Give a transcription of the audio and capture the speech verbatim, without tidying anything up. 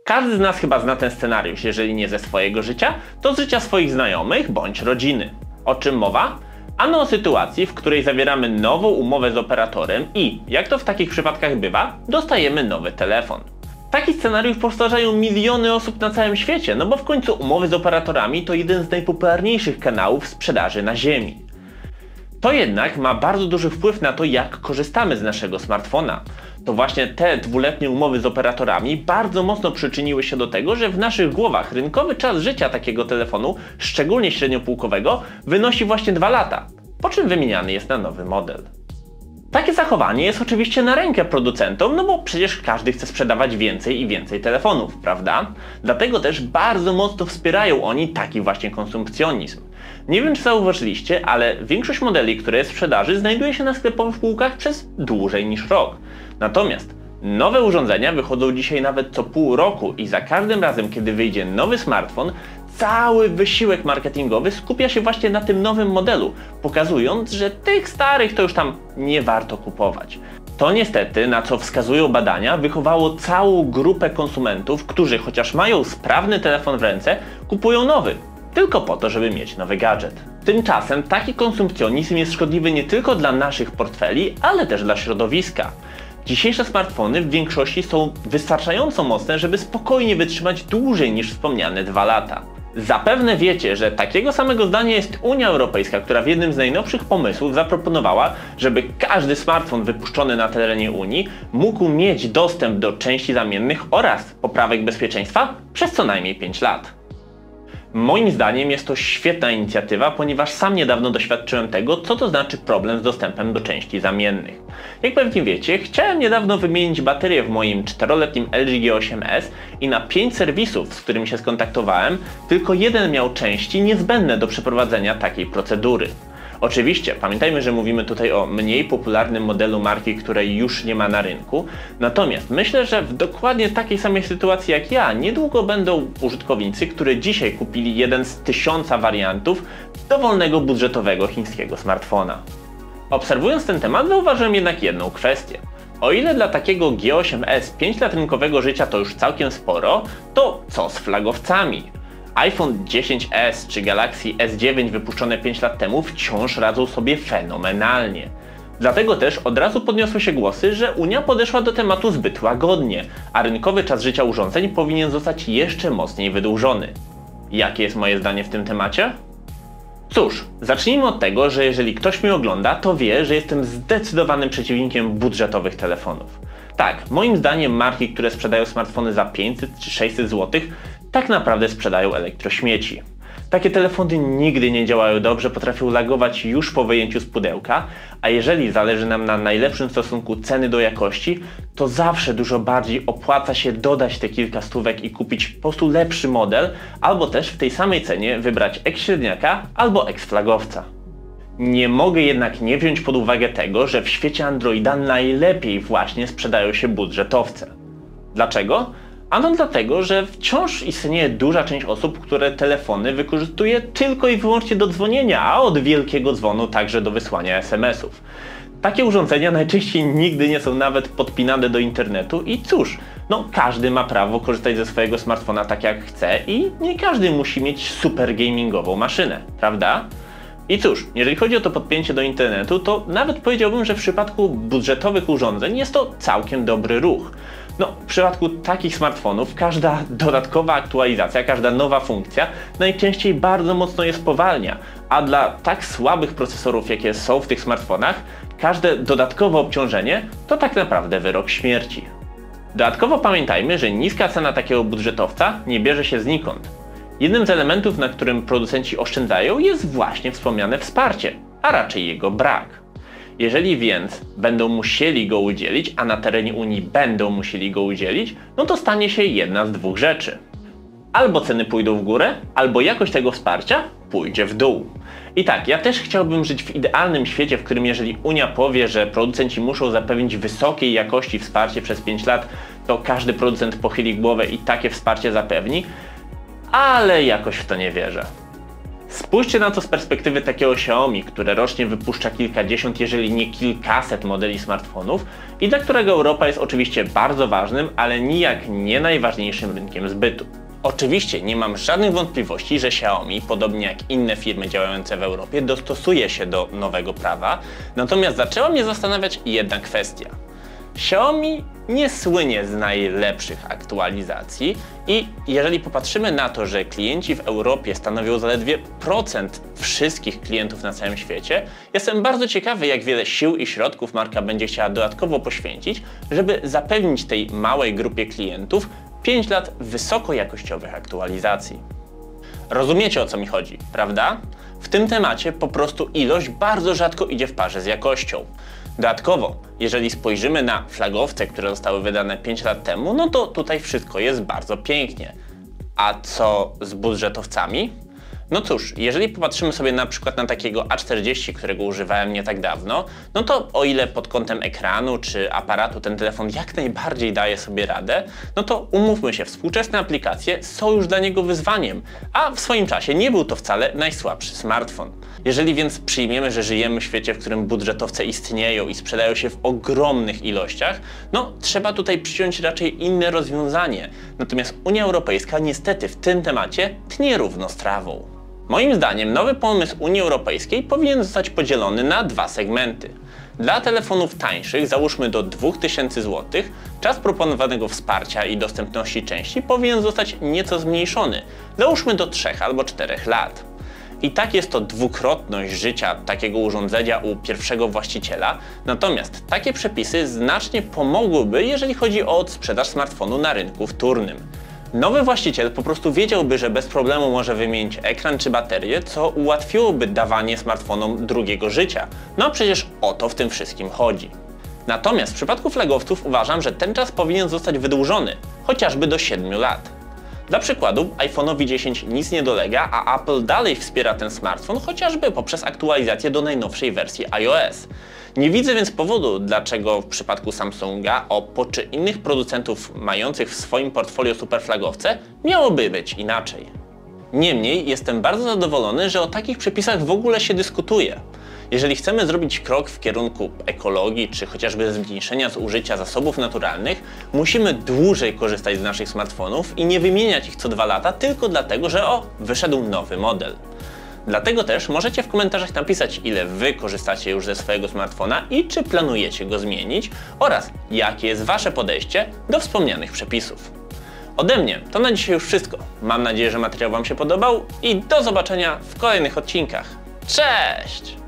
Każdy z nas chyba zna ten scenariusz, jeżeli nie ze swojego życia, to z życia swoich znajomych bądź rodziny. O czym mowa? Ano o sytuacji, w której zawieramy nową umowę z operatorem i, jak to w takich przypadkach bywa, dostajemy nowy telefon. Taki scenariusz powtarzają miliony osób na całym świecie, no bo w końcu umowy z operatorami to jeden z najpopularniejszych kanałów sprzedaży na ziemi. To jednak ma bardzo duży wpływ na to, jak korzystamy z naszego smartfona. To właśnie te dwuletnie umowy z operatorami bardzo mocno przyczyniły się do tego, że w naszych głowach rynkowy czas życia takiego telefonu, szczególnie średniopółkowego, wynosi właśnie dwa lata, po czym wymieniany jest na nowy model. Takie zachowanie jest oczywiście na rękę producentom, no bo przecież każdy chce sprzedawać więcej i więcej telefonów, prawda? Dlatego też bardzo mocno wspierają oni taki właśnie konsumpcjonizm. Nie wiem, czy zauważyliście, ale większość modeli, które jest w sprzedaży, znajduje się na sklepowych półkach przez dłużej niż rok. Natomiast nowe urządzenia wychodzą dzisiaj nawet co pół roku i za każdym razem, kiedy wyjdzie nowy smartfon, cały wysiłek marketingowy skupia się właśnie na tym nowym modelu, pokazując, że tych starych to już tam nie warto kupować. To niestety, na co wskazują badania, wychowało całą grupę konsumentów, którzy chociaż mają sprawny telefon w ręce, kupują nowy, tylko po to, żeby mieć nowy gadżet. Tymczasem taki konsumpcjonizm jest szkodliwy nie tylko dla naszych portfeli, ale też dla środowiska. Dzisiejsze smartfony w większości są wystarczająco mocne, żeby spokojnie wytrzymać dłużej niż wspomniane dwa lata. Zapewne wiecie, że takiego samego zdania jest Unia Europejska, która w jednym z najnowszych pomysłów zaproponowała, żeby każdy smartfon wypuszczony na terenie Unii mógł mieć dostęp do części zamiennych oraz poprawek bezpieczeństwa przez co najmniej pięć lat. Moim zdaniem jest to świetna inicjatywa, ponieważ sam niedawno doświadczyłem tego, co to znaczy problem z dostępem do części zamiennych. Jak pewnie wiecie, chciałem niedawno wymienić baterię w moim czteroletnim L G G osiem S i na pięć serwisów, z którymi się skontaktowałem, tylko jeden miał części niezbędne do przeprowadzenia takiej procedury. Oczywiście, pamiętajmy, że mówimy tutaj o mniej popularnym modelu marki, której już nie ma na rynku, natomiast myślę, że w dokładnie takiej samej sytuacji jak ja niedługo będą użytkownicy, którzy dzisiaj kupili jeden z tysiąca wariantów dowolnego budżetowego chińskiego smartfona. Obserwując ten temat, zauważyłem jednak jedną kwestię. O ile dla takiego G osiem S pięć lat rynkowego życia to już całkiem sporo, to co z flagowcami? iPhone dziesięć S czy Galaxy S dziewięć wypuszczone pięć lat temu wciąż radzą sobie fenomenalnie. Dlatego też od razu podniosły się głosy, że Unia podeszła do tematu zbyt łagodnie, a rynkowy czas życia urządzeń powinien zostać jeszcze mocniej wydłużony. Jakie jest moje zdanie w tym temacie? Cóż, zacznijmy od tego, że jeżeli ktoś mnie ogląda, to wie, że jestem zdecydowanym przeciwnikiem budżetowych telefonów. Tak, moim zdaniem marki, które sprzedają smartfony za pięćset czy sześćset złotych, tak naprawdę sprzedają elektrośmieci. Takie telefony nigdy nie działają dobrze, potrafią lagować już po wyjęciu z pudełka, a jeżeli zależy nam na najlepszym stosunku ceny do jakości, to zawsze dużo bardziej opłaca się dodać te kilka stówek i kupić po prostu lepszy model, albo też w tej samej cenie wybrać ex-średniaka albo ex-flagowca. Nie mogę jednak nie wziąć pod uwagę tego, że w świecie Androida najlepiej właśnie sprzedają się budżetowce. Dlaczego? Ano dlatego, że wciąż istnieje duża część osób, które telefony wykorzystuje tylko i wyłącznie do dzwonienia, a od wielkiego dzwonu także do wysłania es em esów. Takie urządzenia najczęściej nigdy nie są nawet podpinane do internetu i cóż, no każdy ma prawo korzystać ze swojego smartfona tak jak chce i nie każdy musi mieć super gamingową maszynę, prawda? I cóż, jeżeli chodzi o to podpięcie do internetu, to nawet powiedziałbym, że w przypadku budżetowych urządzeń jest to całkiem dobry ruch. No, w przypadku takich smartfonów każda dodatkowa aktualizacja, każda nowa funkcja najczęściej bardzo mocno je spowalnia, a dla tak słabych procesorów, jakie są w tych smartfonach, każde dodatkowe obciążenie to tak naprawdę wyrok śmierci. Dodatkowo pamiętajmy, że niska cena takiego budżetowca nie bierze się znikąd. Jednym z elementów, na którym producenci oszczędzają, jest właśnie wspomniane wsparcie, a raczej jego brak. Jeżeli więc będą musieli go udzielić, a na terenie Unii będą musieli go udzielić, no to stanie się jedna z dwóch rzeczy. Albo ceny pójdą w górę, albo jakość tego wsparcia pójdzie w dół. I tak, ja też chciałbym żyć w idealnym świecie, w którym jeżeli Unia powie, że producenci muszą zapewnić wysokiej jakości wsparcie przez pięć lat, to każdy producent pochyli głowę i takie wsparcie zapewni, ale jakoś w to nie wierzę. Spójrzcie na to z perspektywy takiego Xiaomi, które rocznie wypuszcza kilkadziesiąt, jeżeli nie kilkaset modeli smartfonów i dla którego Europa jest oczywiście bardzo ważnym, ale nijak nie najważniejszym rynkiem zbytu. Oczywiście nie mam żadnych wątpliwości, że Xiaomi, podobnie jak inne firmy działające w Europie, dostosuje się do nowego prawa, natomiast zaczęła mnie zastanawiać jedna kwestia. Xiaomi nie słynie z najlepszych aktualizacji i jeżeli popatrzymy na to, że klienci w Europie stanowią zaledwie procent wszystkich klientów na całym świecie, jestem bardzo ciekawy, jak wiele sił i środków marka będzie chciała dodatkowo poświęcić, żeby zapewnić tej małej grupie klientów pięć lat wysokojakościowych aktualizacji. Rozumiecie, o co mi chodzi, prawda? W tym temacie po prostu ilość bardzo rzadko idzie w parze z jakością. Dodatkowo, jeżeli spojrzymy na flagowce, które zostały wydane pięć lat temu, no to tutaj wszystko jest bardzo pięknie. A co z budżetowcami? No cóż, jeżeli popatrzymy sobie na przykład na takiego A czterdzieści, którego używałem nie tak dawno, no to o ile pod kątem ekranu czy aparatu ten telefon jak najbardziej daje sobie radę, no to umówmy się, współczesne aplikacje są już dla niego wyzwaniem, a w swoim czasie nie był to wcale najsłabszy smartfon. Jeżeli więc przyjmiemy, że żyjemy w świecie, w którym budżetowce istnieją i sprzedają się w ogromnych ilościach, no trzeba tutaj przyjąć raczej inne rozwiązanie. Natomiast Unia Europejska niestety w tym temacie tnie równo z trawą. Moim zdaniem nowy pomysł Unii Europejskiej powinien zostać podzielony na dwa segmenty. Dla telefonów tańszych, załóżmy do dwóch tysięcy złotych, czas proponowanego wsparcia i dostępności części powinien zostać nieco zmniejszony, załóżmy do trzech albo czterech lat. I tak jest to dwukrotność życia takiego urządzenia u pierwszego właściciela, natomiast takie przepisy znacznie pomogłyby, jeżeli chodzi o odsprzedaż smartfonu na rynku wtórnym. Nowy właściciel po prostu wiedziałby, że bez problemu może wymienić ekran czy baterię, co ułatwiłoby dawanie smartfonom drugiego życia. No a przecież o to w tym wszystkim chodzi. Natomiast w przypadku flagowców uważam, że ten czas powinien zostać wydłużony, chociażby do siedmiu lat. Dla przykładu, iPhone'owi dziesięć nic nie dolega, a Apple dalej wspiera ten smartfon, chociażby poprzez aktualizację do najnowszej wersji iOS. Nie widzę więc powodu, dlaczego w przypadku Samsunga, Oppo czy innych producentów mających w swoim portfolio superflagowce miałoby być inaczej. Niemniej jestem bardzo zadowolony, że o takich przepisach w ogóle się dyskutuje. Jeżeli chcemy zrobić krok w kierunku ekologii czy chociażby zmniejszenia zużycia zasobów naturalnych, musimy dłużej korzystać z naszych smartfonów i nie wymieniać ich co dwa lata tylko dlatego, że o, wyszedł nowy model. Dlatego też możecie w komentarzach napisać, ile wy korzystacie już ze swojego smartfona i czy planujecie go zmienić oraz jakie jest wasze podejście do wspomnianych przepisów. Ode mnie to na dzisiaj już wszystko. Mam nadzieję, że materiał wam się podobał i do zobaczenia w kolejnych odcinkach. Cześć!